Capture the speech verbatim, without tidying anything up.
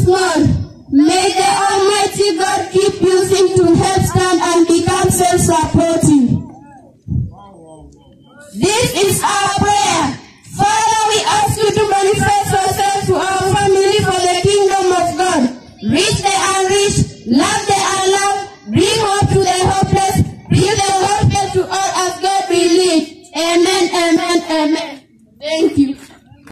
small. May the Almighty God keep using to help stand and become self-supporting. This is our prayer. Father, we ask you to manifest yourself to our family for the kingdom of God. Reach the unreached, love the unloved, bring hope to the hopeless, bring the gospel to all as God will lead. Amen, amen, amen.